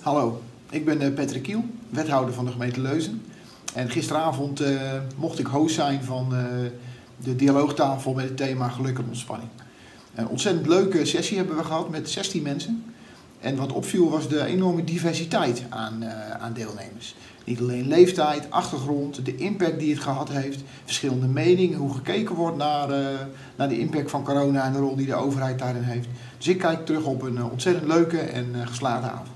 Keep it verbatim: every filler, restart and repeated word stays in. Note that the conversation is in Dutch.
Hallo, ik ben uh, Patrick Kiel, wethouder van de gemeente Leusden. En gisteravond uh, mocht ik host zijn van uh, de dialoogtafel met het thema geluk en ontspanning. Een ontzettend leuke sessie hebben we gehad met zestien mensen. En wat opviel was de enorme diversiteit aan, uh, aan deelnemers. Niet alleen leeftijd, achtergrond, de impact die het gehad heeft, verschillende meningen, hoe gekeken wordt naar, uh, naar de impact van corona en de rol die de overheid daarin heeft. Dus ik kijk terug op een uh, ontzettend leuke en uh, geslaagde avond.